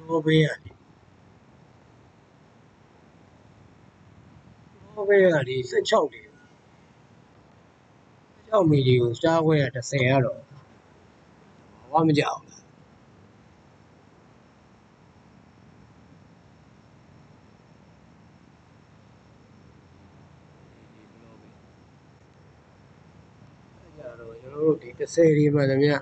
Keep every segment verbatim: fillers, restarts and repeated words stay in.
လောဘေးကနေလောဘေးကနေสิบหกလေးสิบหกမီလီကိုစားခွဲရတစ်ဆယ်ကတော့ဘာမှမကြောက်ဘူးကြတော့ကျွန်တော်တို့ဒီတစ်ဆယ်ဒီမှန်သမျှ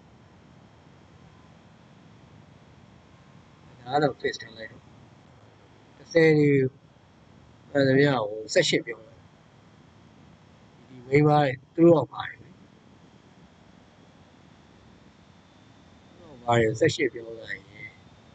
ဒါတော့ fix ထားလိုက်တော့တစ်ဆယ်ဒီမှန်သမျှကိုสิบแปดပြောတယ်ဒီမိန်းမတွေသူတို့အောင်ပါတယ်သူတို့အောင်ပါတယ်สิบแปดပြောလိုက်ရင်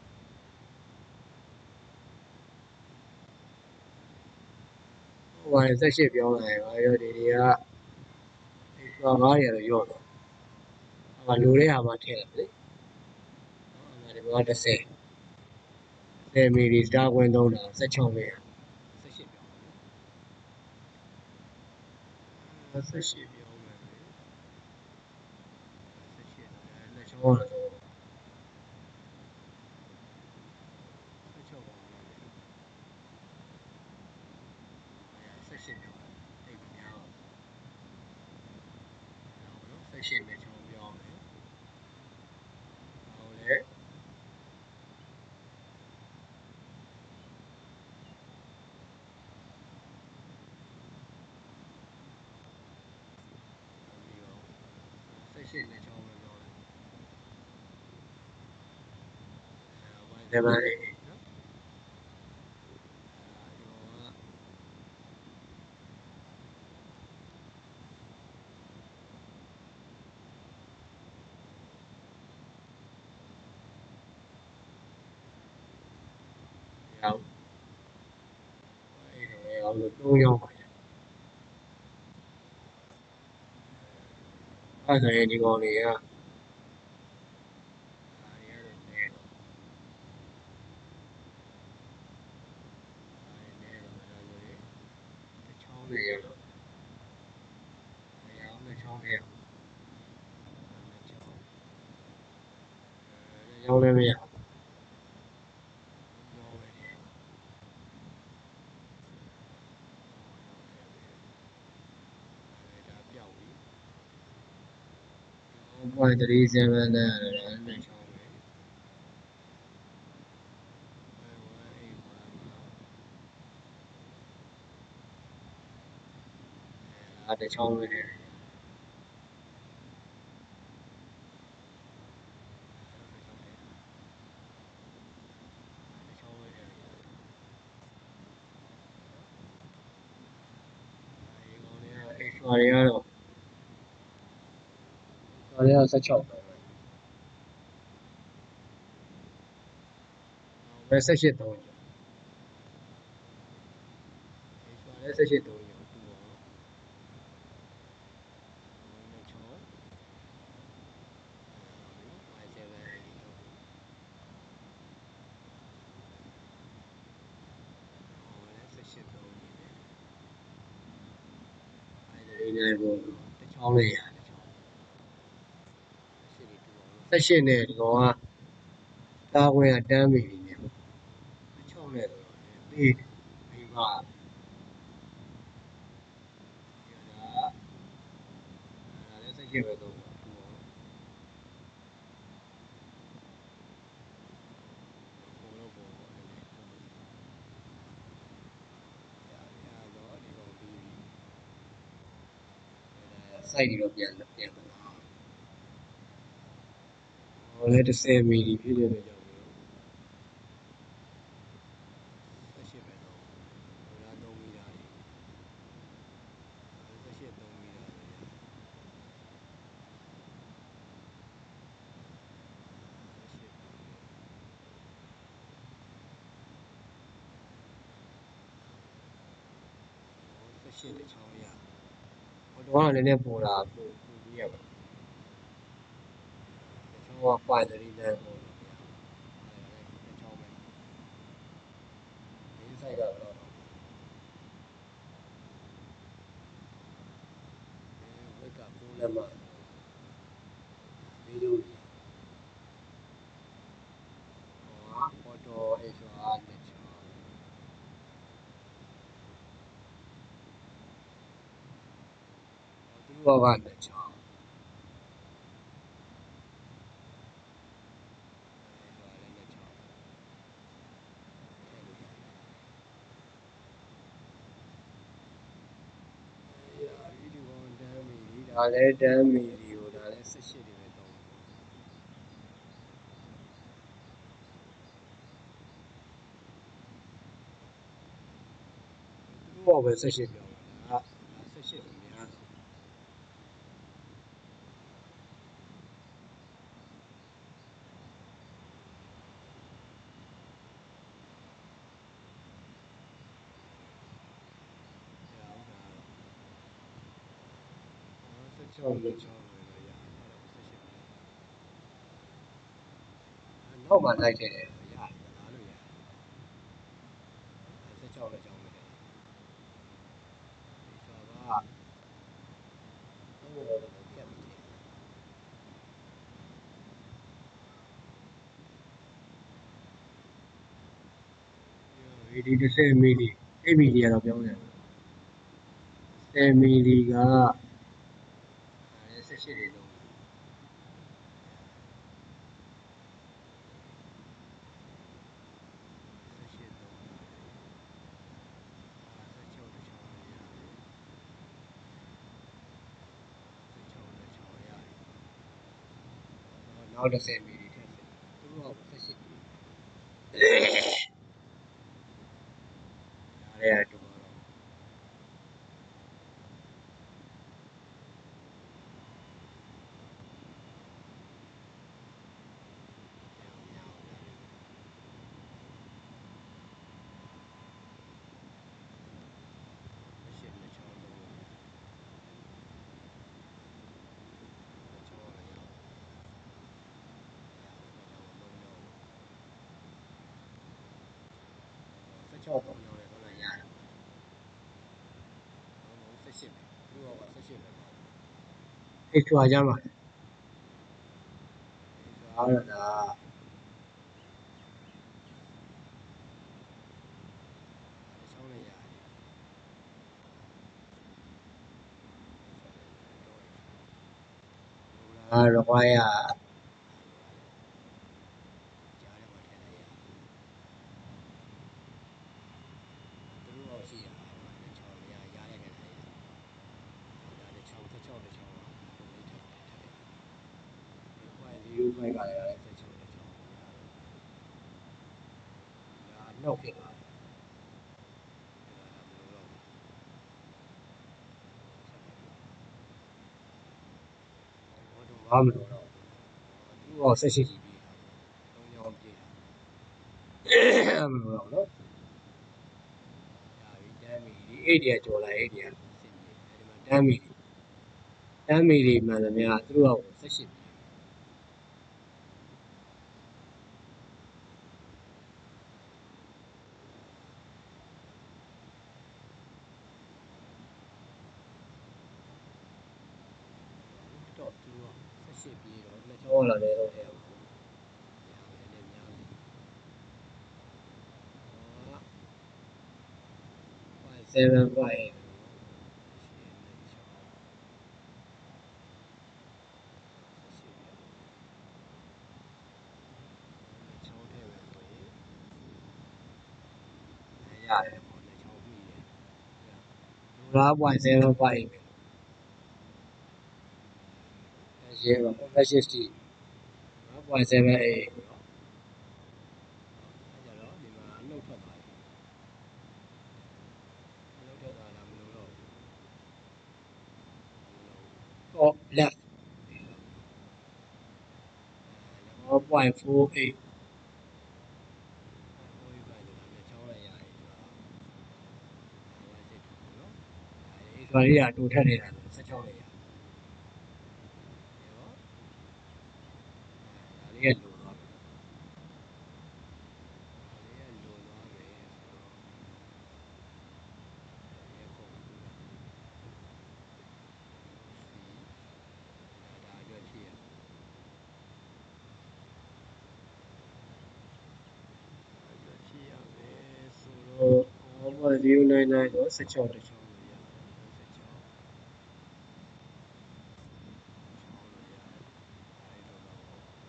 ဟိုပါတယ်สิบแปดပြောလိုက်ရင်ဘာရောဒီတွေကဒီကွာငါးတွေကတော့ရော့တော့ဟိုလူတဲ့ဟာမှထည့်တယ်လေဟိုဒီဘောတစ်ဆယ်ဆယ်မီလီစတာကွင်းသုံးတာสิบหกပဲสิบแปดပြောสิบแปดပြောမယ်สิบแปดလက်ချောတော့สิบหกပါမယ်สิบแปดပြောတိတ်များပါနော်สิบแปดလက်ချောပြောမယ်ဟိုလေสิบแปดလက်ချောပဲပြောတယ်အဲဘာလဲနော်ရောက်အဲ့တော့ရောက်လို့သုံးရောက်ပါတယ်အဲ့ဒါရင်ဒီကောင်တွေကဒါတွေကတော့နဲတော့ဒါတွေနဲတော့ဒါဆိုရင်တစ်ချောင်းတွေရတော့မရအောင်တစ်ချောင်းတွေရတစ်ချောင်းအဲရောင်းလည်းမရpoint three seven နဲ့ရတယ်နှစ်ချောင်းပဲအဲတစ်ချောင်းပဲတယ်extra တွေကတော့ဒါတွေကสิบหกပဲပဲสิบแปดသုံးကျော် extra လည်းสิบแปดသုံးကျော်တူပါတော့နှစ်ချောင်းfive seven eightဟိုလည်းสิบแปดသုံးနေတယ်အဲဒီလေးနဲ့ပေါ့တစ်ချောင်းလေးရတစ်ချောင်းสิบแปดနဲ့ဒီကောင်ကတာခွင့်ကတန်းမီလီနဲ့ပေါ့สิบหกနဲ့တော့သေးမိမဒါဒါလည်းสิบแปดပဲတော့တူပါတော့ပုံလို့ပုံပေါ့လေအဲတော့ဒီကောင်ပြီးပြီအဲစိုက်ပြီးတော့ပြန်ပြန်လာဟိုလည်းတစ်ဆယ်မီလီဖြစ်တဲ့အတွက်ကြောင့်สิบแปดပဲတော့ဟိုလားသုံးမီတာတွေสิบแปดသုံးမီတာပဲညာสิบแปดတစ်ချောင်းရဟိုတော့ကလည်းနည်းနည်းပေါ်လာပို့ပို့ပြီးရပါတစ်ချောင်းက point three nine ပေါ့နော်ဗျာအဲတစ်ချောင်းပဲဒီ site ကဘယ်တော့တော့ဝက်ကကိုးလက်မှလေးလုံးကြီးဟောနှစ်ချောင်းသူတို့ကနှစ်ချောင်းဒါလည်းတမ်းမီဒီကိုဒါလည်းဆက်ရှစ်တွေပဲတောင်းသူတို့ကပဲဆက်ရှစ်ပြောင်းတာဒါဆက်ရှစ်ဆိုများတော့ဆက်ချောင်းနှစ်ချောင်းပဲရဆက်ရှစ်နောက်မှလိုက်ခဲ့တယ်ရတယ်ဒါလို့ရတယ်ဆက်ချောင်းနှစ်ချောင်းပဲဒီဆိုတော့ဘယ်လိုလဲကက်ပြီးတယ်ဒီတစ်ဆယ်မီလီအဲ့မီလီကတော့ပြောင်းတယ်ဆယ်မီလီကဆက်ရှစ်တွေလုံးနောက်တစ်ဆယ်မီလီထက်သူတို့ကဆက်ရှစ်ဒါလည်းတူတော့ချောက်တော့လည်းတော့လည်းရတယ်ဆက်ရှစ်ပဲသူတို့ကဆက်ရှစ်ပဲအဲ့ထွာကြမှာထွာတော့ဒါဆောင်းနေရတယ်အာတော့ဘာရဒီလိုဖိုက်ကလည်းဆက်ချောင်းဆက်ချောင်းဒါနောက်ဖြစ်သွားတယ်ဘာမလို့တော့သူကဆက်ရှစ်ကြီးပြီးတာသုံးချောင်းပြေးတာမလို့တော့နော်ဒါပြီးတမ်းမီဒီအိတ်တကျော်လာအိတ်တစင်ပြေဒီမှာတမ်းမီဒီတမ်းမီဒီမှန်သမျှသူတို့ကဆက်ရှစ်ပြေးတော့သူတို့ကဆက်ရှစ်ပြေးတော့နှစ်ချောင်းလာတယ်တော့ထဲအောင်seven fiveရတယ်ပေါ့နှစ်ချောင်းပြီးတယ်လူလား point seven five ပဲရေပါ sixty point seven eight နော်အဲ့ကြတော့ဒီမှာအနှုတ်ထွက်သွားပြီအနှုတ်ထွက်သွားတာမလို့တော့တော့ left point four eightဆိုလေးကတူထက်နေတာဆက်ချောင်းလေးရဒါလေးကလိုသွားမယ်ဒါလေးကလိုသွားမယ်ဆိုတော့ရေကုန်ဒါဒါအတွက်ဖြည့်ရအတွက်ဖြည့်ရမယ် over zero nine nine တော့16တစ်ချောင်းလို့ရတယ်16ချောင်းလို့ရတယ်အဲ့တော့တော့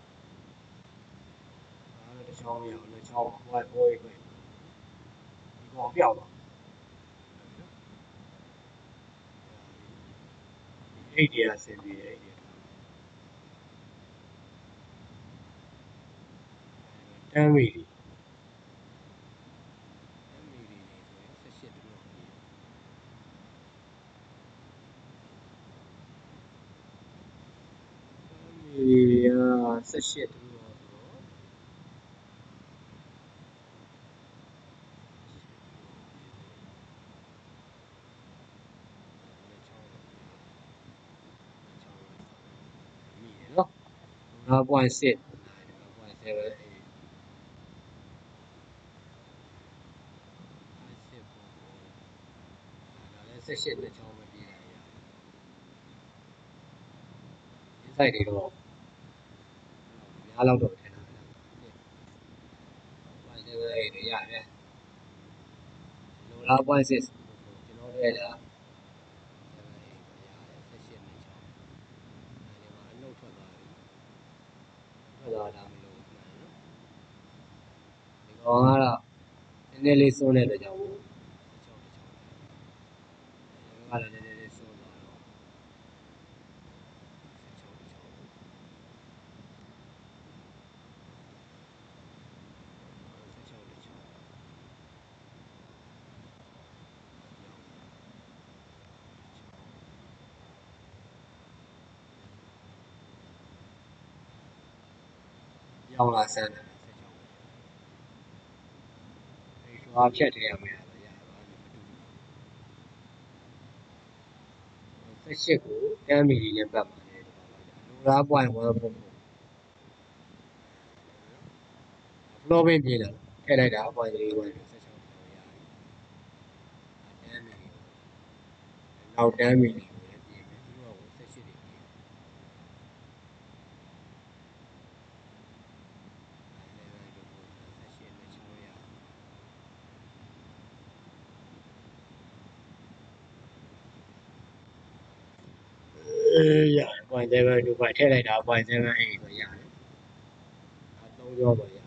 ဒါတော့တစ်ချောင်းမရဘူးနှစ်ချောင်းဟိုဟိုပဲဒီကောင်ပြောက်သွားအဲ့ဒီအဆင်ပြေအဲ့ဒီတမ်းမီဒီတမ်းမီဒီနေဆိုရင်၁၈တလို့တမ်းမီဒီက၁၈တလို့nine point six nine point seven eightဒါလည်း၁၈နှစ်ချောင်းပဲပြေးလိုက်ရ inside တွေတော့များလောက်တော့ထင်တာနone point seven eight တွေရတယ်လိုလားone point six ကျွန်တော်တို့ရတာထွက်သွားတာမလို့မှန်နော်ဒီကောင်ကတော့နည်းနည်းလေးစိုးနေတဲ့ကြောင့်မို့16 16ဒီကောင်ကလည်းနည်းနည်းလေးစိုးသွားတော့16 16ရောင်းလာဆန်းတယ်ဒီရွာဖြတ်ထဲရမယ်တော့ရပါဘူး၁၈ကိုတမ်းမီလီနဲ့ပတ်မှာလေဒီကောင်ကလိုလား point one four floor ပင်ပြေးလာထည့်လိုက်တာ point three one 16တမ်းမီလီနောက်တမ်းမီလီကိုလည်းပြေးမယ်သူတို့က၁၈တွေပြေးအေးရ point seven two point ထည့်လိုက်တာ point seven eight ပဲရတယ်အဲသုံးကြောပဲရ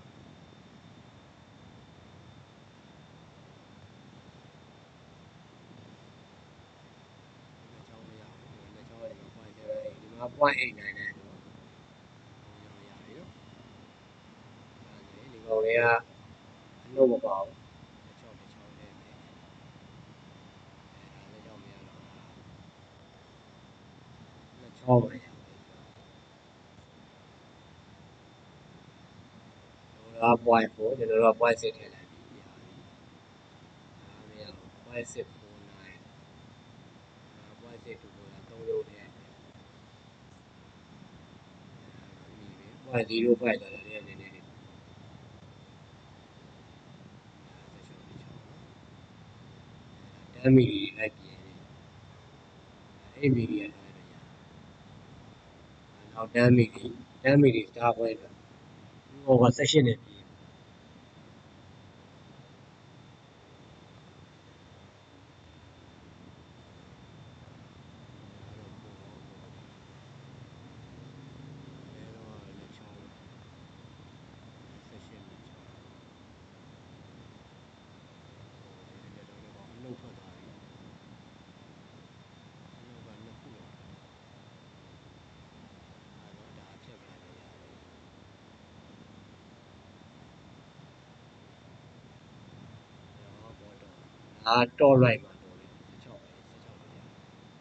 point eight nine nine တော့ရပြီနော်ဒီကောင်လေးကအနှုတ်မပါဘူး16 16နဲ့ပဲအဲဒါလည်းကြောင့်မရတော့16ပဲရဒါ point four ကျွန်တော်တို့က point six ထည့်လိုက်ပြီရပြီဒါမရဘူး point six four nine ဒါ point six two four သုံးလုံးထည့်point zero five တော့လည်းနည်းနည်းလေးတမ်းမီလီလိုက်ပြင်းနေအဲ့မီလီရထားလိုက်တော့ရနောက်တမ်းမီလီတမ်းမီလီ star point တော့ဟိုက၁၈နဲ့ပြေးနှုတ်ထွက်သွားပြီနှုတ်ကနှစ်ခုလောက်အဲတော့ဒါဖြတ်လိုက်လို့ရတယ်တော့ဘောတော့ဒါတော့လိုက်မှာတော့လေ16ပဲ16လို့ရတယ်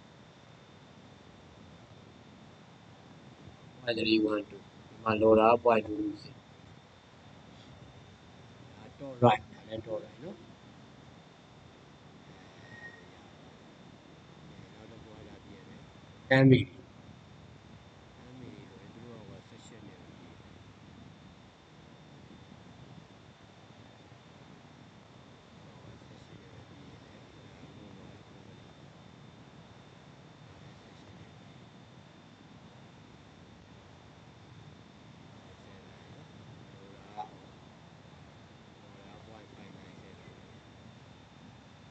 point three one two ဒီမှာလော်တာ point two two six ဒါတော့ right ဒါလည်းတော့ right နော်နောက်တစ်ခုကဒါပြင်မယ်တမ်းမီတမ်းမီဆိုရင်သူတို့က၁၈နဲ့ပဲပြေးတယ်point five nine seven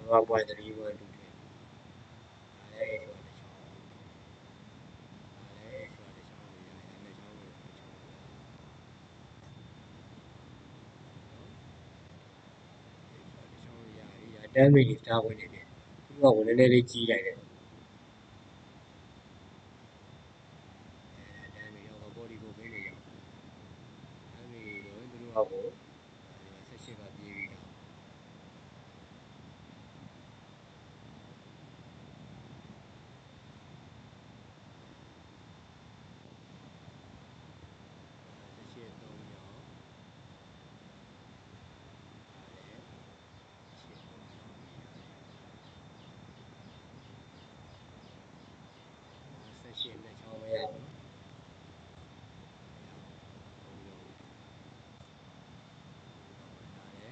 one point three one twoထည့်ဒါလည်း x ဆိုတာတစ်ချောင်းဒါလည်း x ဆိုတာတစ်ချောင်းလို့ရရနှစ်ချောင်းလို့တစ်ချောင်းလို့ရနော် x ဆိုတာတစ်ချောင်းလို့ရပြီဒါတန်းမိတွေ star ဝင်နေတယ်သူကဝင်နေလေးကြီးလိုက်တယ်အဲဒါတန်းမိတော့ပေါ်ဒီကိုဖိနေကြအောင်တန်းမိတွေဆိုရင်သူတို့ကကိုဒီမှာဆက်ရှစ်ကပြေးပြီးသားရှင်းနှစ်ချောင်းမရဘူးနော်ဒါလည်း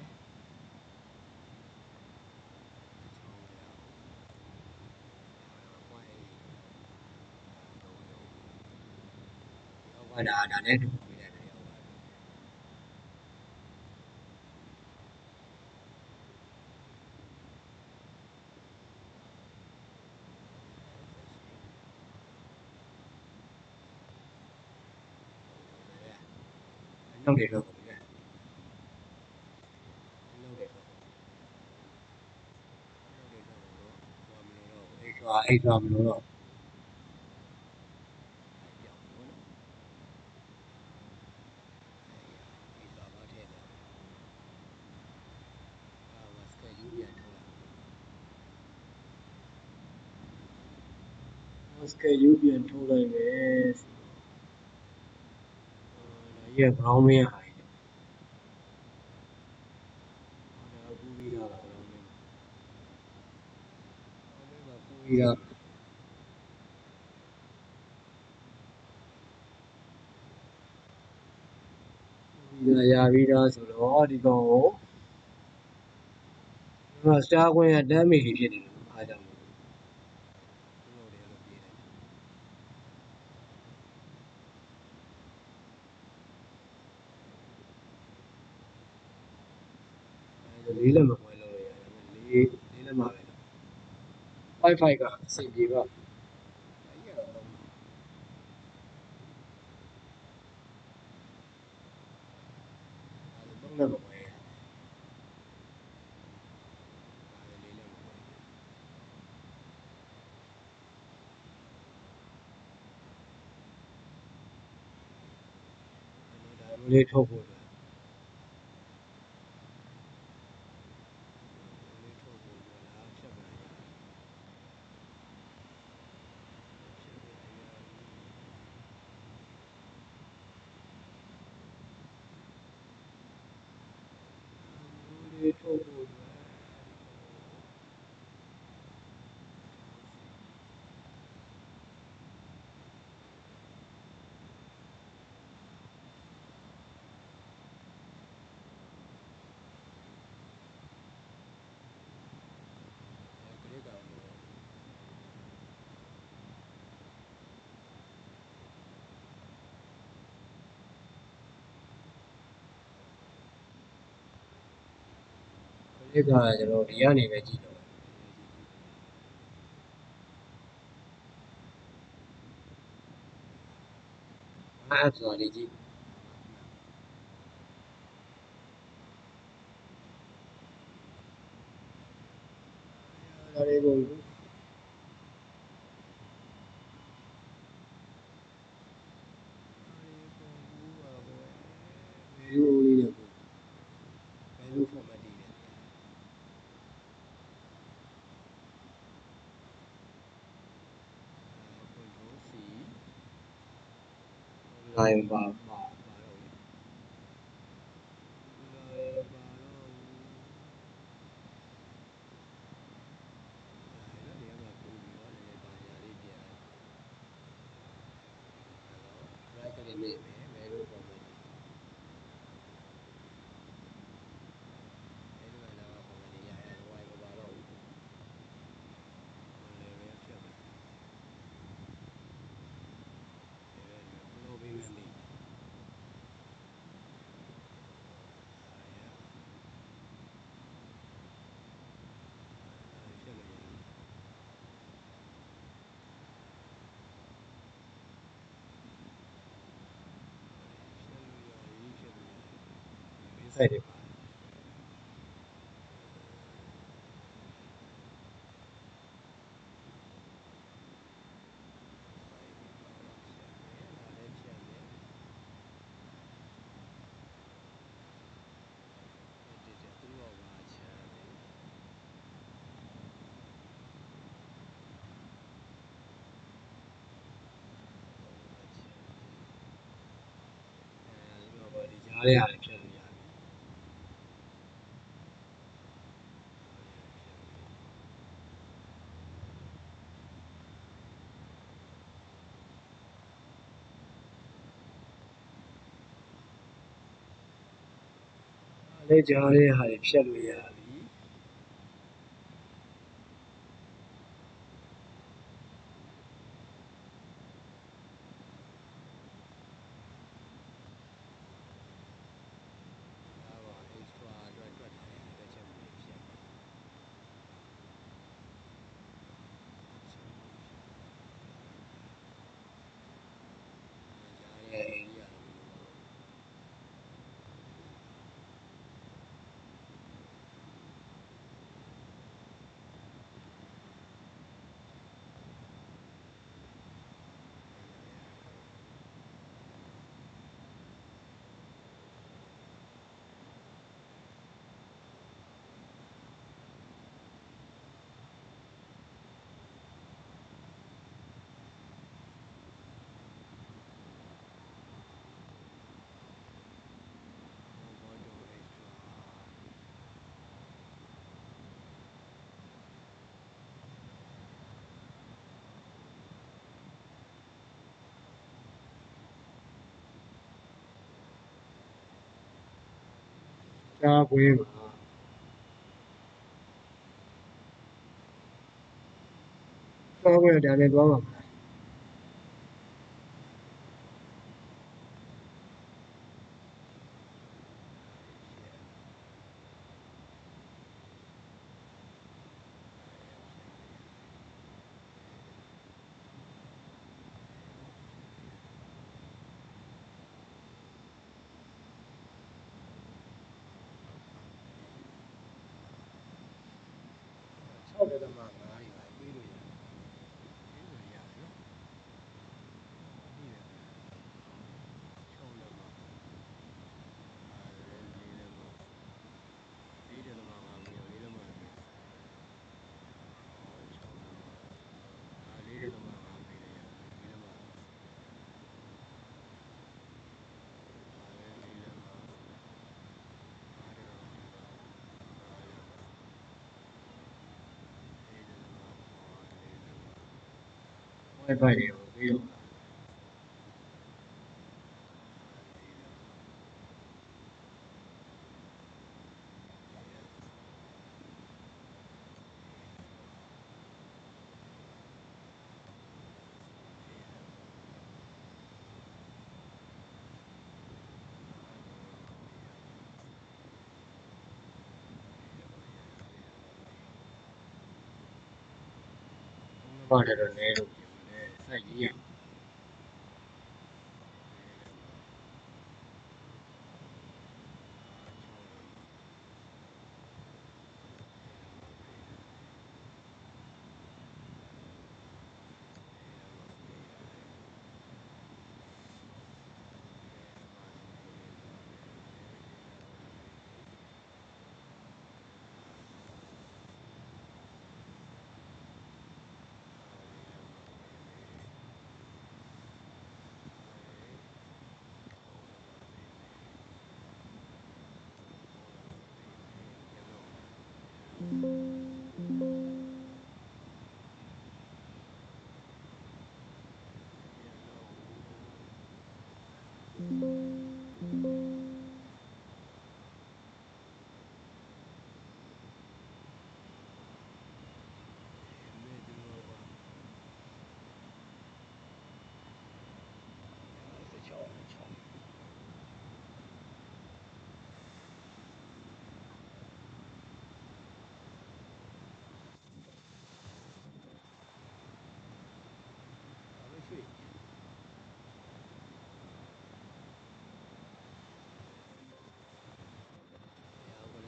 နှစ်ချောင်းမရဘူးဒါပွိုင်းတော့တော့ဒီအောက်ကဒါဒါနဲ့တူပေးလိုက်တယ်အောက်ကနှုတ်တွေထုတ်ကုန်ပြီနှုတ်တွေထုတ်ကုန်နှုတ်တွေထုတ်ကုန်တော့ဘာမလို့တော့အိတ်စွာအိတ်စွာမလို့တော့ပြောင်းလို့နော်အိတ်စွာဘာထည့်တယ်အာမစကယူပြန်ထုတ်လိုက်မစကယူပြန်ထုတ်လိုက်မယ်ဆိုတော့ဒါကြီးက brown မင်းဟာကြီးဒါကူပြီးတာလား brown မင်းမှာ brown မင်းမှာကူပြီးတာကူပြီးတာရပြီးသားဆိုတော့ဒီကောင်ကိုဒီမှာ star ကွင်းကတန်းမိတွေဖြစ်နေတယ်အားကြောင့်မို့လို့ဒီလိုတွေအဲ့လိုပြေးတယ်အဲလေးလက်မပွဲလို့ရတယ်ဒါပေမဲ့လေးလေးလက်မှာပဲလို့ five five ကအဆင်ပြေပါအဲ့ရတော့လုံးအဲ့လုံးလက်မပွဲရအဲ့လေးလက်မပွဲအဲ့တော့ဒါမျိုးလေးထုတ်ဖို့အတွက်လေးထုတ်ဖို့အတွက်ဒါဖြတ်ပြန်ရဖြတ်ပြန်ရလေးထုတ်ဖို့အတွက်ခရစ်ကောင်လို့ခရစ်ကကျွန်တော်ဒီကနေပဲကြည့်တော့အဲ့ဆိုတာလေးကြည့်ဒါလေးကိုvalue လေးနဲ့ပို့ value formatting နဲ့ပြရတယ် control C line ပါပါပါတော့လေ line ပါတော့ဒါလည်းနေရာမှာပို့ပြီးတော့နည်းနည်းပါညာလေးပြန်လိုက်အဲ့တော့ right click နဲ့မယ် value formatting value ကနာက formatting ရရတော့ y မပါတော့ဘူး level ဖြတ်မယ် level ဒီ global နဲ့နေဆိုင်တွေပါဒီကြားထဲရတယ်ဖြတ်လို့ရတယ်လေကြားထဲဟာဖြတ်လို့ရပြီကြားကွင်းမှာကြားကွင်းဒါနဲ့သွားမှာ၆ဒသမ၅တွေပါပြေးလို့ရတယ်ပြေးလို့ရတယ်နော်ပြီးတယ်၆လက်မှာအဲလေးလက်မှာလေးဒသမ၅ပြီးတော့လေးလက်မှာပြေး6လက်မှာအဲလေးဒသမ၅ပြီးတယ်ရတယ်လေးလက်မှာအဲလေးလက်မှာ၅ဒသမဒီပါ၅လက်မှာလေးဒသမ၅လေးလက်မှာဝိုင်ဖိုင်တွေကိုပြီးတော့ပါတယ်တော့နဲလို့ပြောတယ်စိုက်ကြီးရ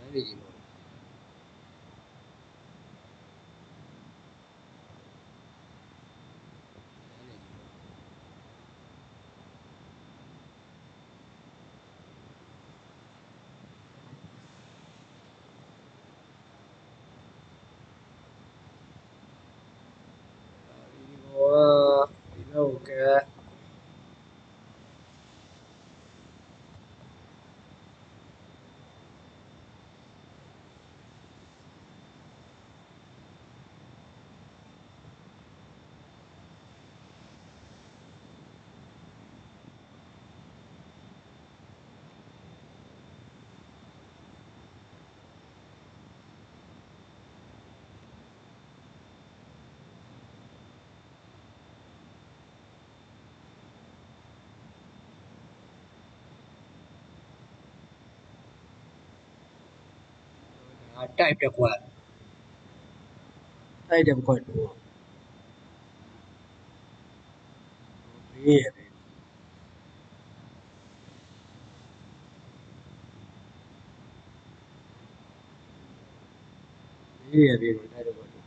နေကြီးပေါ့ဒီဘောကဒီဘက်ကိုကဲတိုက်တစ်ခွက်တိုက်တစ်ခွက်တော့ဘေးရပဲဘေးရပဲတိုက်တစ်ခွက်တော့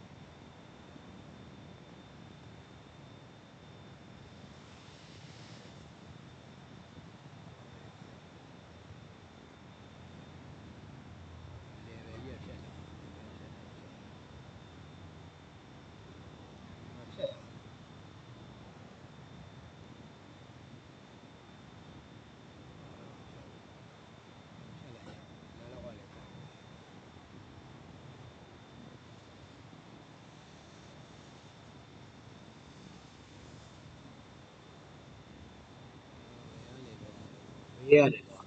ဘေးရတယ်တော့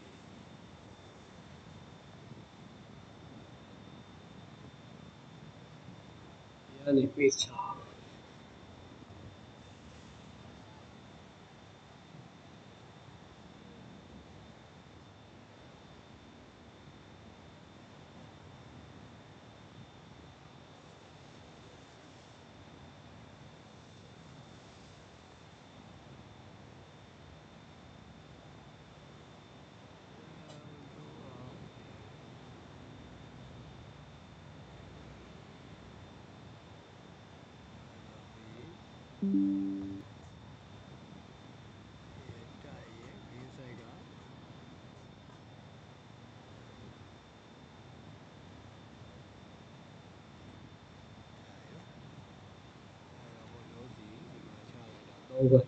ဘေးကနေပြေးချသုံးခွက်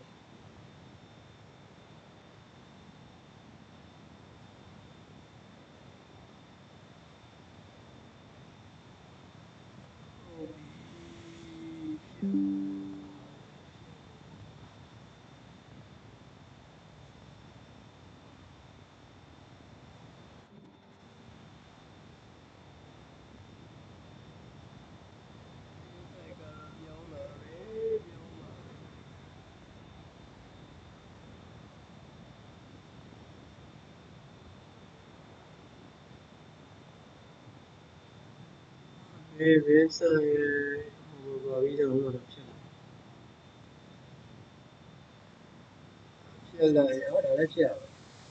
ဘေးဘေးဆိုင်ဟိုဘာပြီးတော့တော့ဖြစ်လာဖြစ်လာရတော့လည်းဖြစ်ရပါ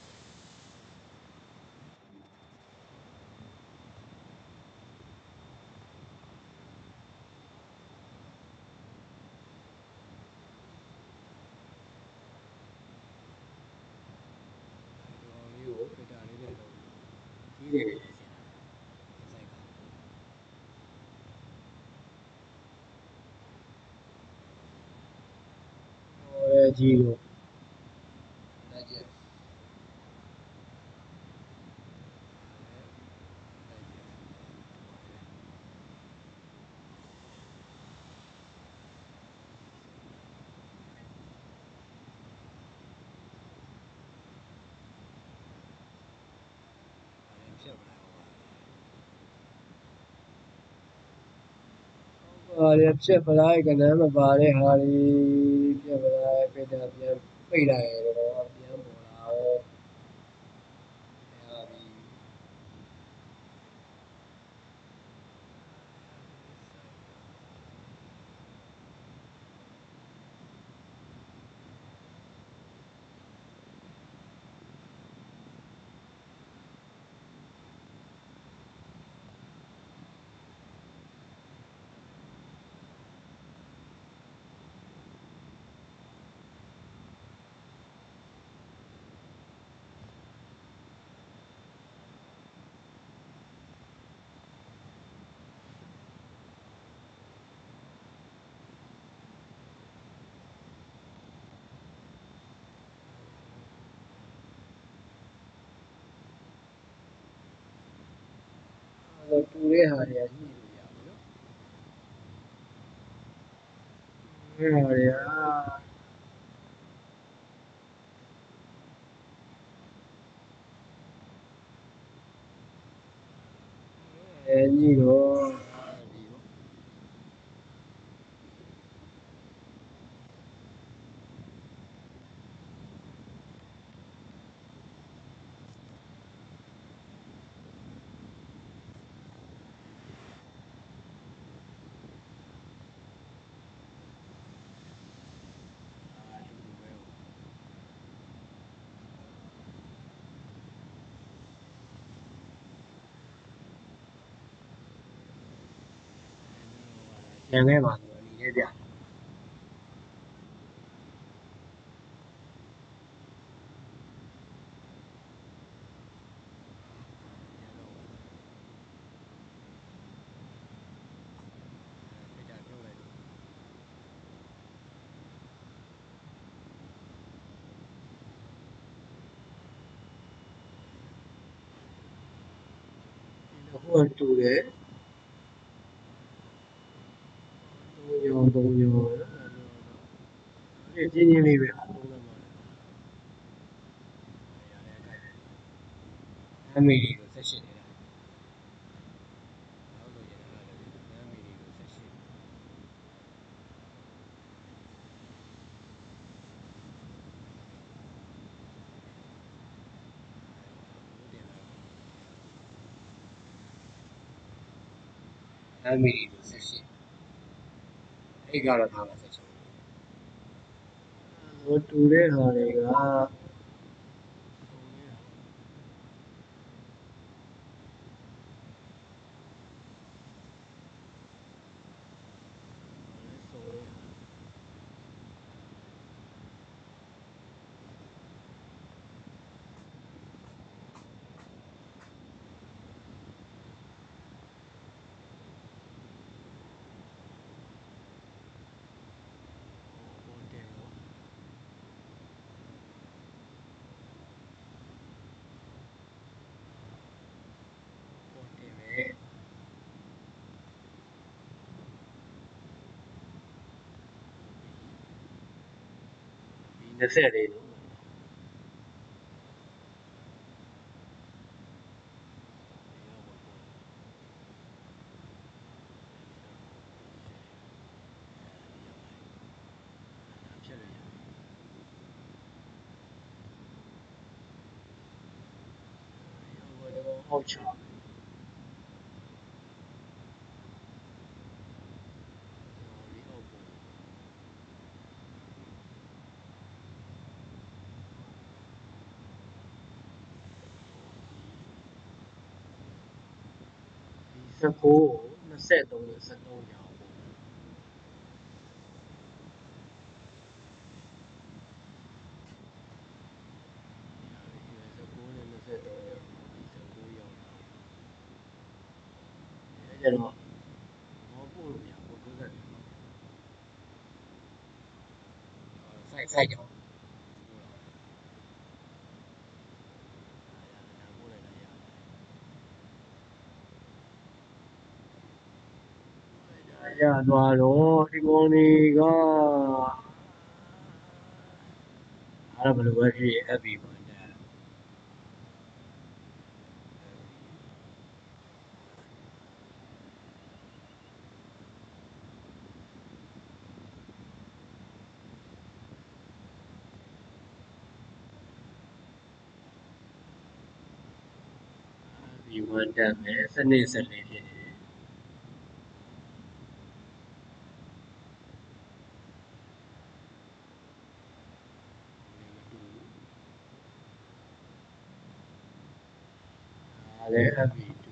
လေးကိုဖေတာလေးနဲ့တော့ကြီးတယ်လေဆိုင်ကဟောရဲကြီးလို့တိုက်ကြဖြစ်မလားဟာရဖြစ်ပလားကနမ်းမပါတဲ့ဟာလေးဖြစ်ပလားဖေတာပြန်ပိတ်လိုက်ရတော့ပြန်ပေါ်လာတော့ဟာပြီးတူတဲ့ဟာတွေကညှိလို့ရဘူးနော်အဲ့ဟာတွေကအဲညှိတော့ဒီပေါ့ကျန်ခဲ့ပါဆိုတော့အနေနဲ့ပြဟိုတူတယ်သုံးညောင်းသုံးညောင်းအဲ့ဒီချင်းချင်းလေးပဲသုံးသမားအမေရီကိုဆက်ရှင်နေတာနောက်လို့ရတယ်အဲ့ဒါလည်းအမေရီကိုဆက်ရှင်အမေရီကိုဆက်ရှင်အဲ့ကတော့ထားပါဆက်ရှင်ဟိုတူတဲ့ဟာတွေကဒီ20လေးနော်အောက်ချ十九နှစ်ဆက်သုံးနဲ့ဆက်သုံးညောင်းပေါ့十九နဲ့နှစ်ဆက်သုံးညောင်း十九ရောက်တော့အဲ့ကျတော့ဘောပို့လို့မရဘူးကိုယ်ဆက်တယ်စိုက်စိုက်ကြောင်းရသွားတော့ဒီကောင်တွေကအဲ့ဒါဘယ်လိုပဲဖြစ် F B မှာတက် F B မှာတက်မယ်စနစ်ဆက်လေးဖြစ်နေတယ်ဒါလည်း F B တူ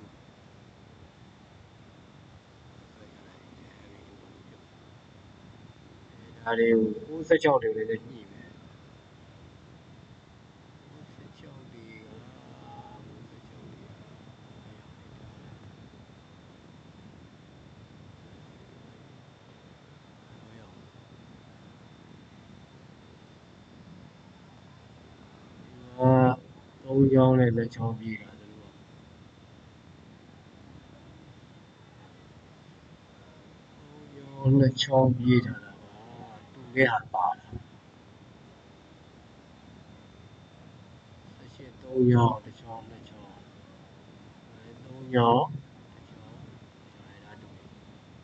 ဒါတွေကို၉၆တွေလည်းညှိမယ်၉၆တွေက၉၆တွေကအာသုံးချောင်းနဲ့လက်ချောင်းပြေးတာသူတို့နှစ်ချောင်းပြေးထားတာပါတူတဲ့ဟာပါတာဆက်ရှိသုံးချောင်းတစ်ချောင်းနှစ်ချောင်းအဲသုံးချောင်းတစ်ချောင်းအဲဒါတူတယ်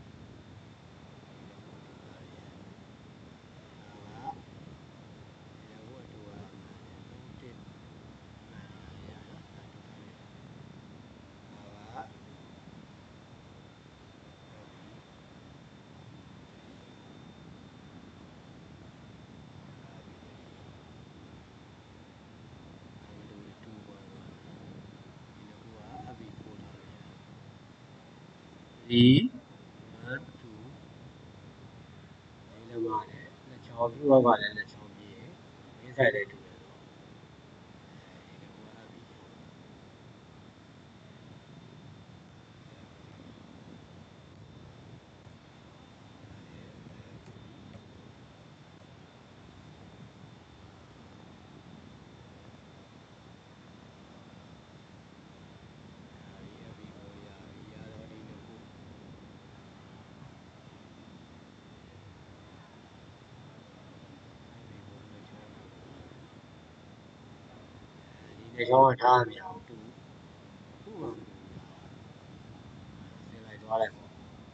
ဒါကဒီဘက်တူတာသုံးတစ်မှန်ရနော်ဒါတူထားတယ်ဒါကthree one two ဒီလည်းပါတယ်နှစ်ချောင်းသူ့ဘက်ကလည်းနှစ်ချောင်းပြေးတယ်မင်းဆိုင်လည်းတူတယ်ဆိုတော့ဒီကဒီချောင်းကထားမရအောင်တူခုမှမတူဘူးဆယ်လိုက်သွားလိုက်ပေါ့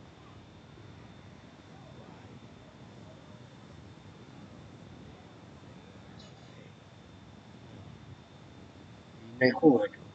ဒီနှစ်ခုပဲတူ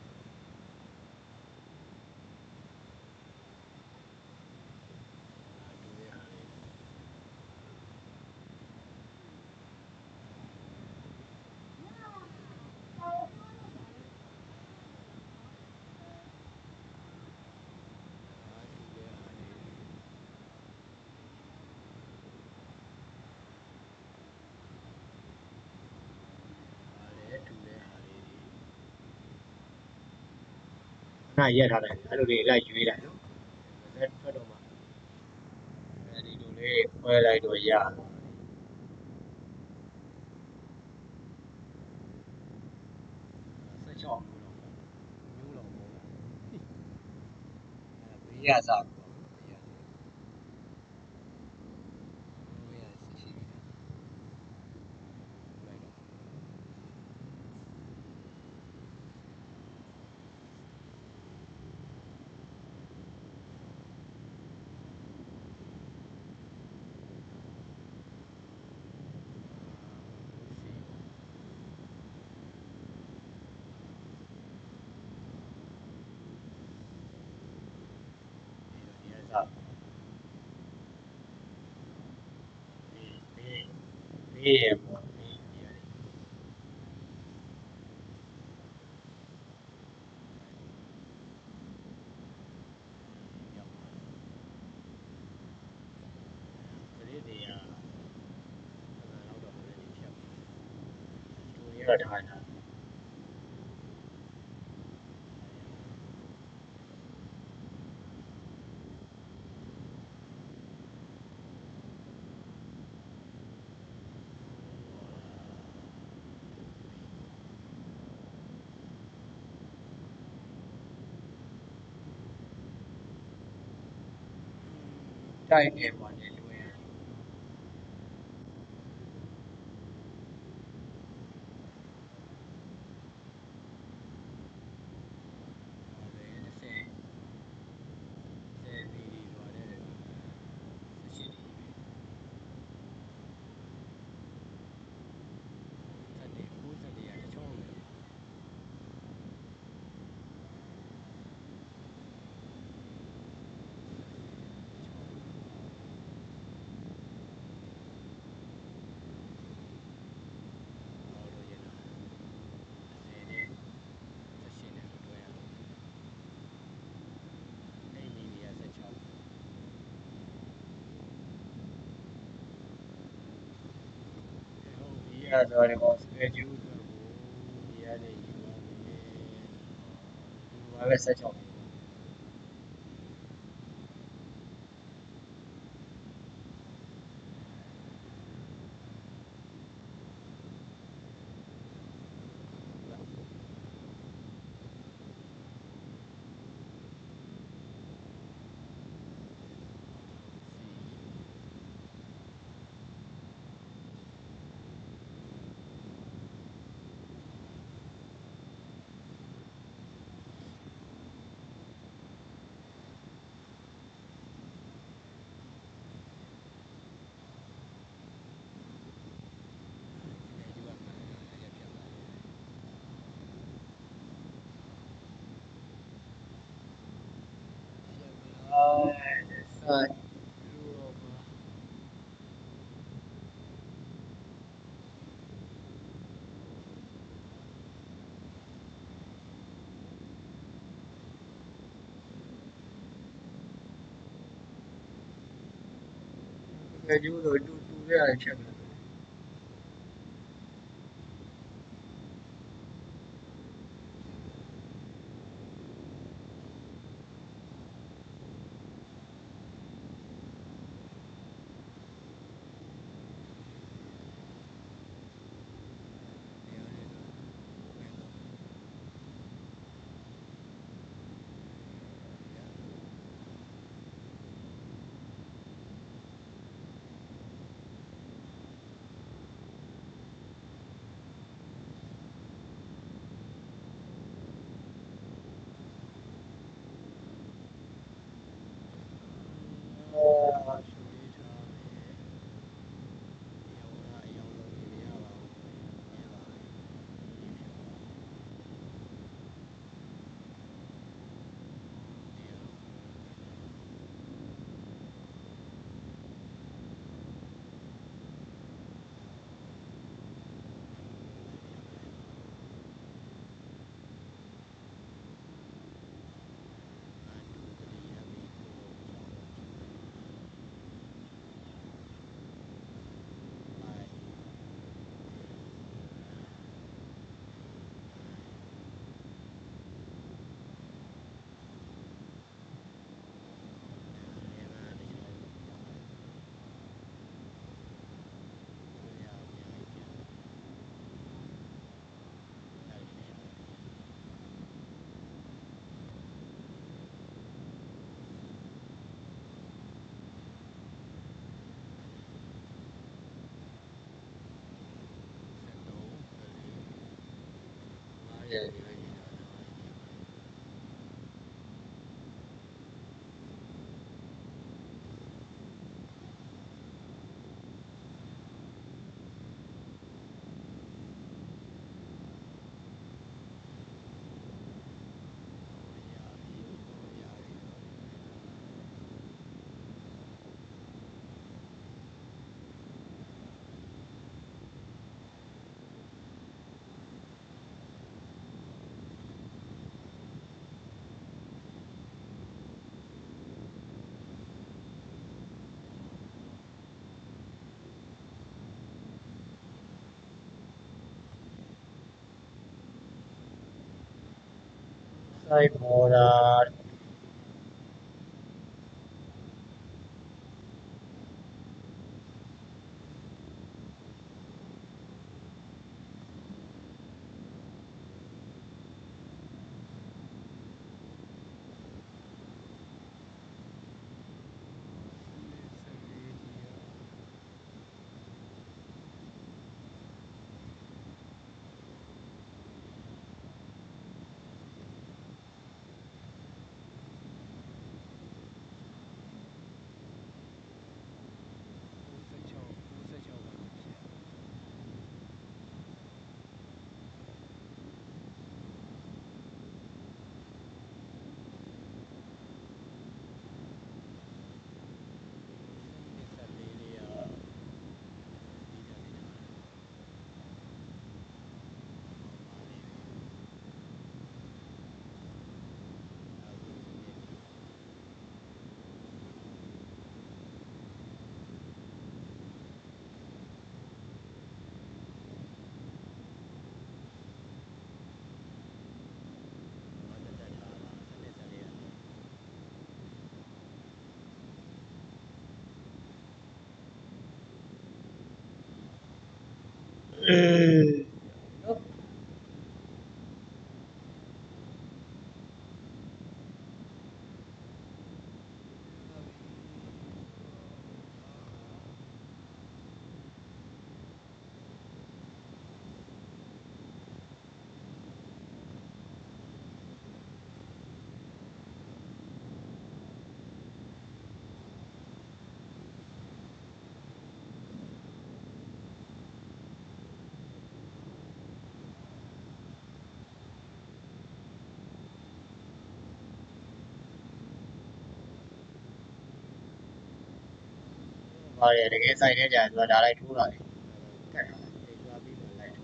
ခဏရက်ထားလိုက်အဲ့လိုလေးလိုက်ရွေးလိုက်နော်လက်ထွက်တော့မှအဲဒီလိုလေးခွဲလိုက်တော့ရဆက်ချောင်းမျိုးတော့မျိုးတော့မဟုတ်လားဘေးရစားပေါ့ဘေးရဘေးရရှိပြီလိုက်တော့ဘေးရပေါ့ဘေးရကလေးတွေကတော့တော့လည်းဖြတ်တူရတာထားတာတိုက်တယ်ပေါ့လေလွယ်ရသွားတယ်ပေါ့စကယ်ကျူးအတွက်ကိုဒီရနေယူရမယ်ဒီဘာပဲဆက်ချောင်း Right. Okay, you do do the check. Yeah. Side motor. ပါတယ်တကယ်စိုက်တဲ့ကြာသူကဒါလိုက်ထိုးတာလေတက်တာလေသွားပြီးမှလိုက်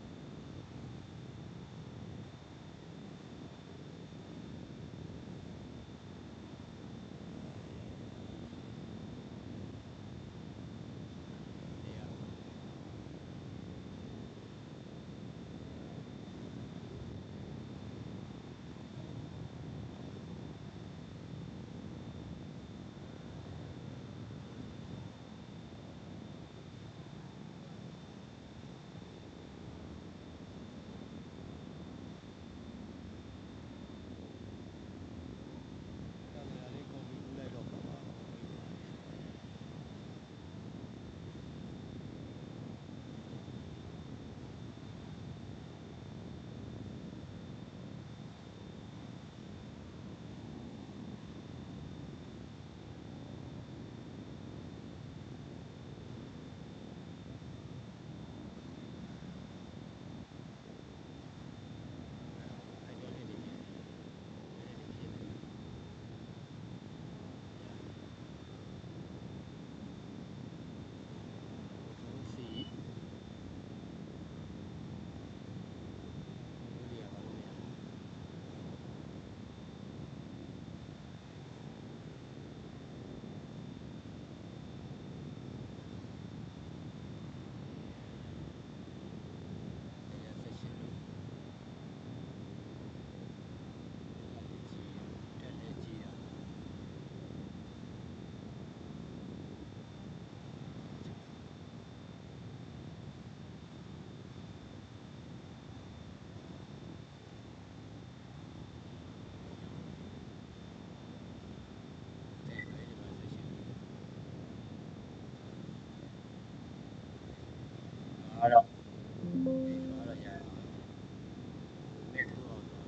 အဲ့တော့အဲ့တော့ကြာမဲ့ထိုးအောင်တော့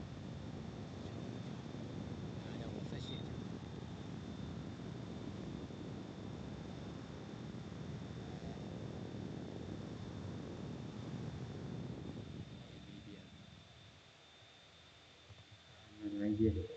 အဲ့တော့ဆက်ရှိတယ်နိုင်ကြည့်တယ်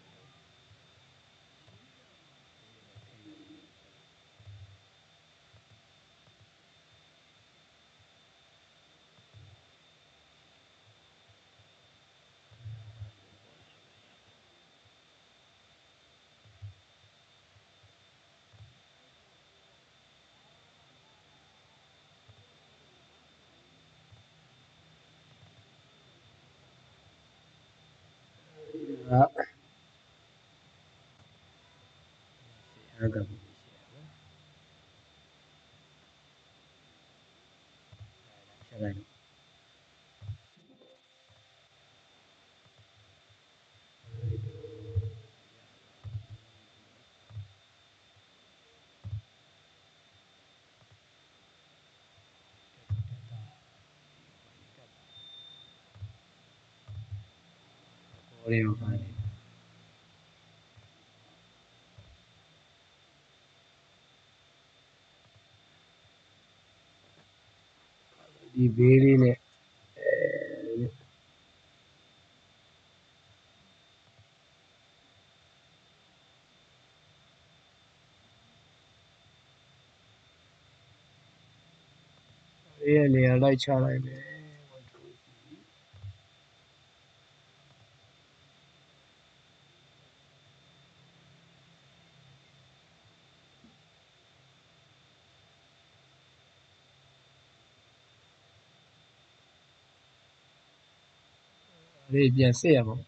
အဲ့ဒါဆက်လိုက်ပေါ်လေးကိုပါတယ်ဒီဘေးလေးနဲ့အေးနေရာလိုက်ချလိုက်မယ်လေးပြန်စစ်ရမှာ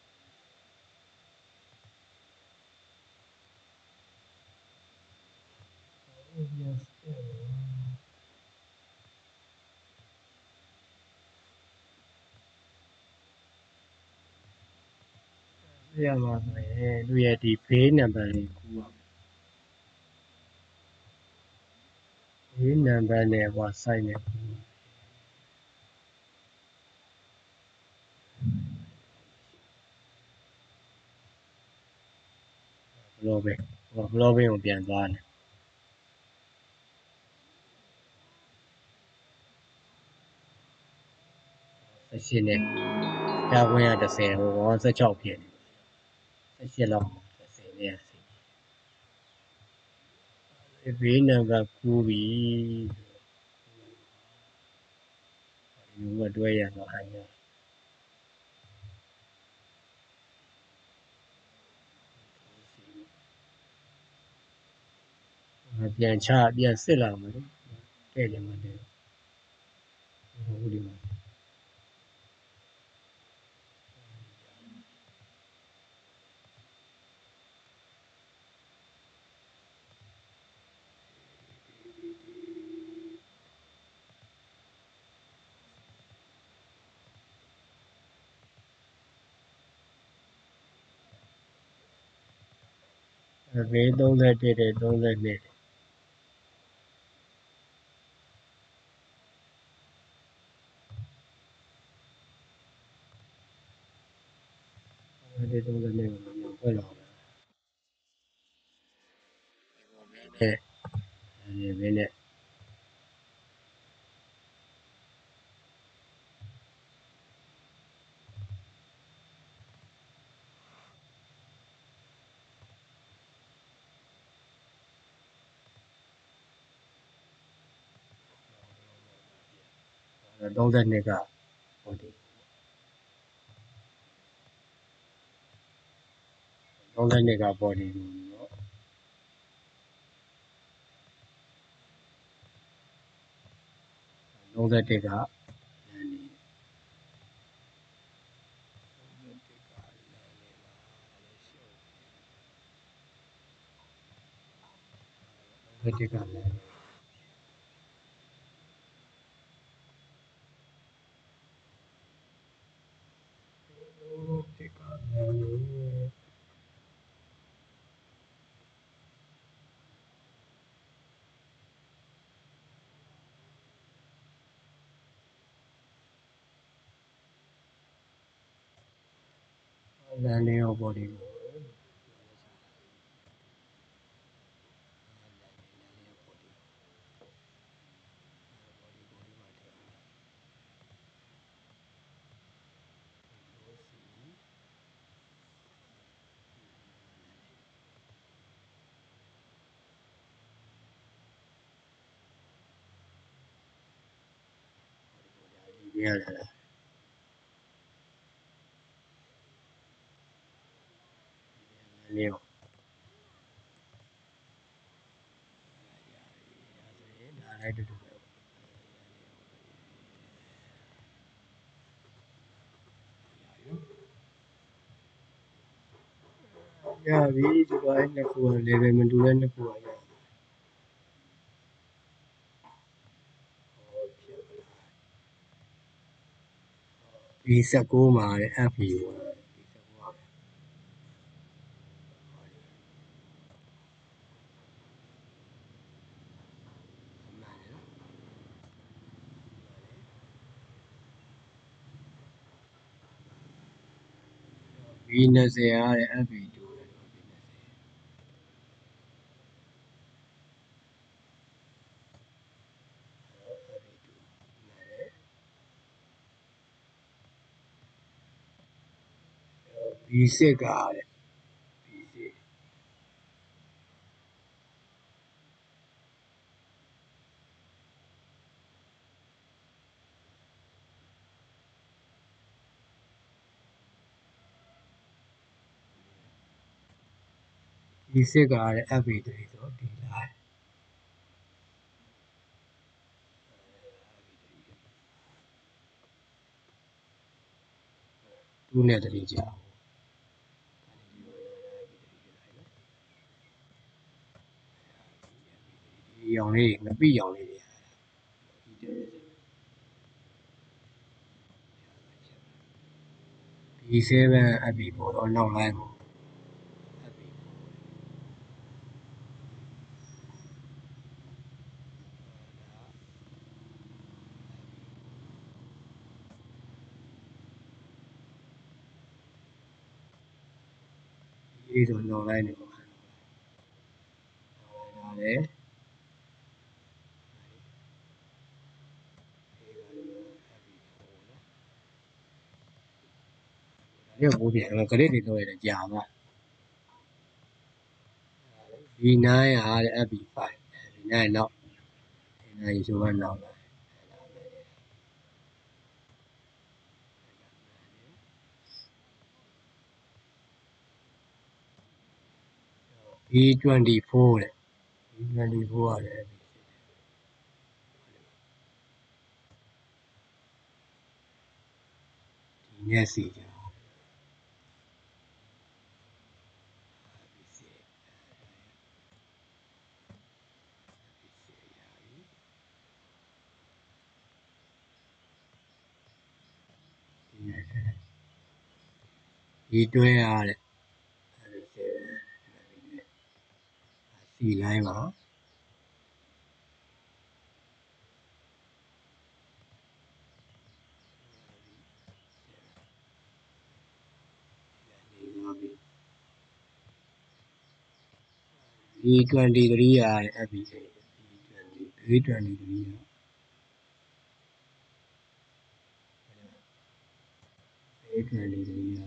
ပြန်စစ်ရမှာဆိုရင်သူရဲ့ဒီဘေးနံပါတ်လေးကူးရဘေးနံပါတ်နဲ့ဟို site နဲ့ဘလောပဲဟိုဘလောပဲကိုပြန်သွားတယ်ဆက်ရှိနေကြာခွင့်ရတစ်ဆယ်ဟိုဆက်ချောက်ဖြစ်ဆက်ရှိလောက်တစ်ဆယ်နဲ့ဘေးနံပါတ်ကူးပြီဒီဘက်တွဲရတော့ဟန်ရပြန်ချပြန်စစ်လာမယ်တဲ့တယ်မှာတဲ့ဟုတ်ဒီမှာဘေးသုံးတဲ့တဲ့သုံးတဲ့နဲ့တဲ့သုံးတဲ့နဲ့ဖွင့်လာတယ်တဲ့ဘေးနဲ့သုံးတဲ့နှစ်ကဟိုဒီသုံးတဲ့နှစ်ကပေါ်ဒီနော်သုံးတဲ့တက်ကသုံးတဲ့တက်ကလည်းတက်ကလည်းလမ်းလေးရောပေါ်ဒီကိုဒီရလာလေးရောဒါလည်းတူတူပဲရပြီဒီပိုင်းနှစ်ခုလေပဲမတူတဲ့နှစ်ခုရB 十九မှာတဲ့ F ကို B 二十ရတယ် F တူတယ် B 十ကတဲ့ B 十ကတဲ့ F တွေဆိုဒီလိုက်သူ့နဲ့တတိကြဒီရောင်လေးငပိရောင်လေးတွေ B 七 F ပေါ်တော့နောက်လိုက်ပေါ့ဒီဆိုနောက်လိုက်နေပေါ့ဒါလည်းဒါလည်းပိုးပြန်ကလေးတွေတော့ရကြာပါ B 九 ရတဲ့ F 五 này nọ này số ban nọ B twenty-four đấy B twenty-four đấy thì nghe gì chứ B twenty đấy xì lại mà B twenty-three à B B twenty-three B twenty-three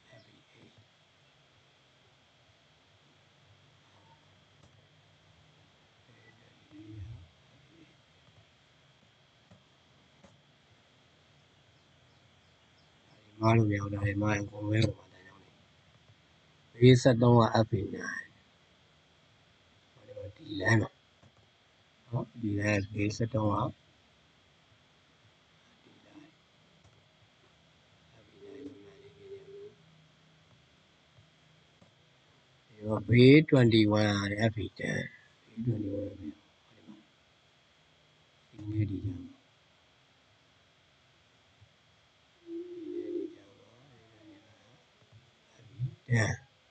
má luôn nhau đây má em cũng biết mà đây nhau này B set đông là F nine đi lại mà đó đi lại B set đông là B twenty-one là F ten B twenty-one nghe đi nhau yeah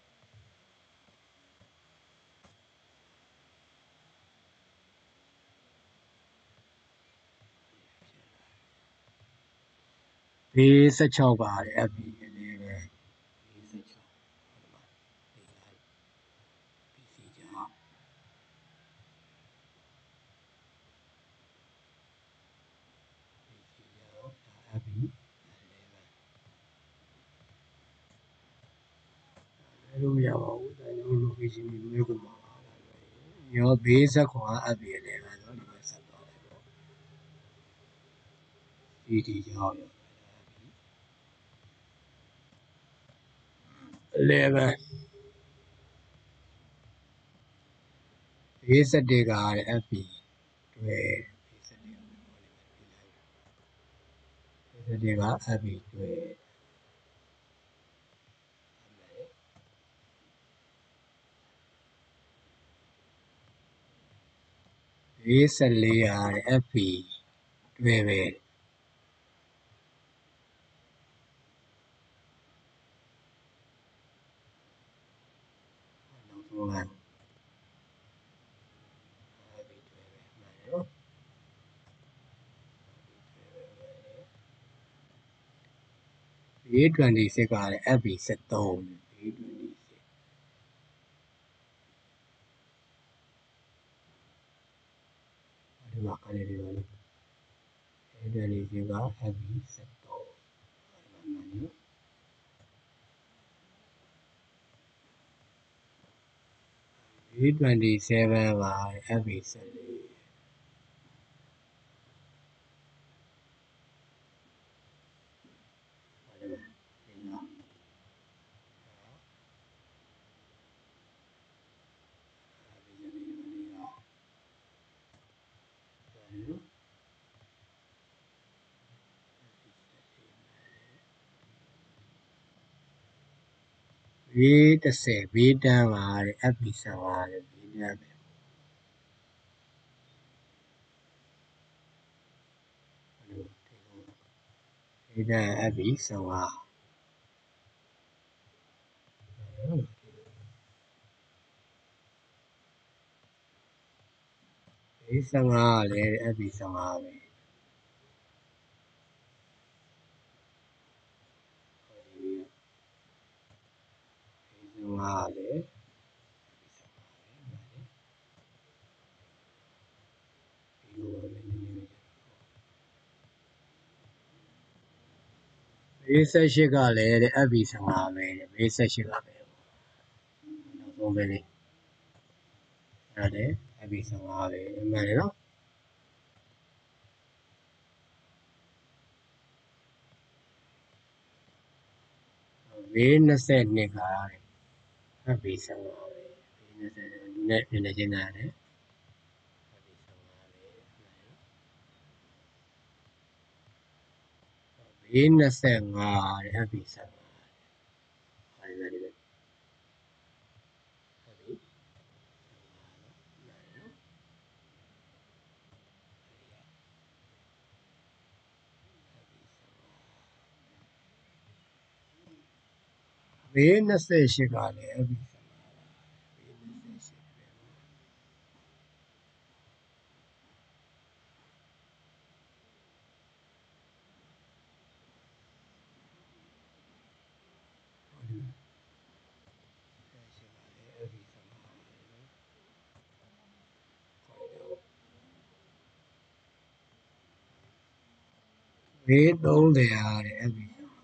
B sixteenပါလေ F eleven B sixteen B C ကြောင့်F Bအဲ့လိုမရပါဘူးဒါကြောင့် location တွေလွဲကုန်ပါရော B set ခွန်က F eleven ဆိုဒီမှာဆက်သွားတယ်ပေါ့ C D ကြောင့်eleven B set ကလည်း F B twelve B set က B set က F B twelve B set ကလည်း F B twelve ပဲနောက်ဆုံးကB twenty-six ကလည်း F B thirteen B twenty-six ဒီမှာခလေးတွေပါလေ B twenty-six က F B thirteen B twenty-seven က F B fourteen B ten B ten က F B fifteen B ten ပဲB ten F B fifteen B fifteen ကလည်း F B fifteenပဲB fifteen ကလည်းB sixteen ကလည်း F B fifteenပဲ B sixteen ကပဲနောက်ဆုံးပဲလေအဲ့ဒါလည်း F B ဆယ့်ငါး ပဲမှန်တယ်နော်ဝေး၂၂ကတဲ့ F B ဆယ့်ငါးပဲဝေး၂၀လူနဲ့ပြန်နေချင်းနာတယ်ဝေး၂၅တဲ့ F B ဆယ့်ငါးဟာဒီပဲဒီပဲဝေး၂၈ကလည်း F B ဆယ့်ငါးဝေး၂၈ဝေးသုံး၀ဟာတဲ့ F B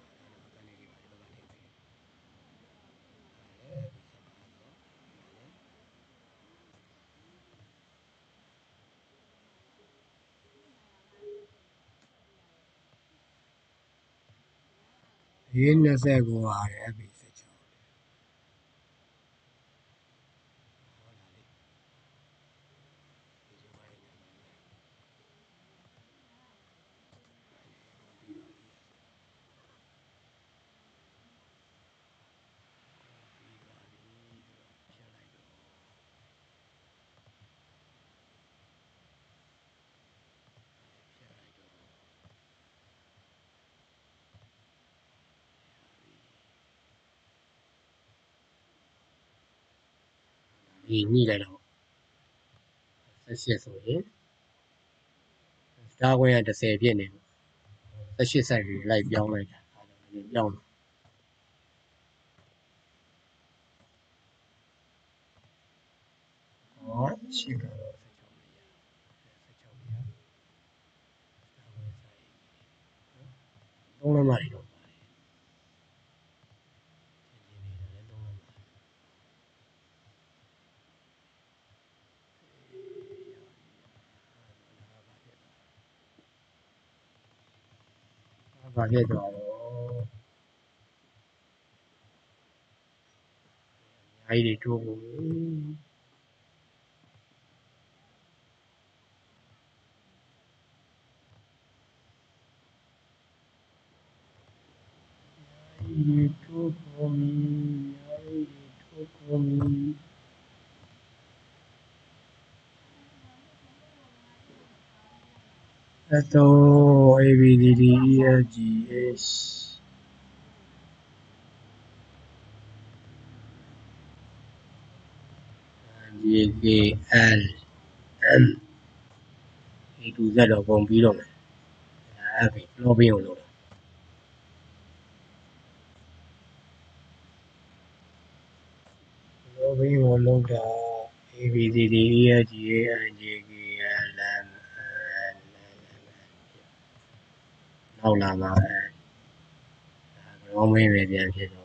ဝေး၂၉ဟာတဲ့ F B ဆယ့်၆ဒီညှိလိုက်တော့ဆယ့်၈ဆိုရင်ဒါခွင့်က၁၀ဖြစ်နေဆယ့်၈စိုက်ပြီးလိုက်ပြောင်းလိုက်တာပြောင်းဟောရှိကတော့သုံးလက်မတွေတော့ဘာဖြစ်သွားတော့အများကြီးတွေတိုးကုန်ပြီတိုးကုန်ပြီအများကြီးတိုးကုန်ပြီအဲ့တော့ A B C D E F G H J K L M A to Z တော့ပုံပြီးတော့မယ်အဲ့ဒါလောဘင်းကိုလို့လောဘင်းကိုလုံးတာ A B C D E F G H I J K L M N နောက်လာမှာပဲလောဘင်းပဲပြန်ဖြစ်သွား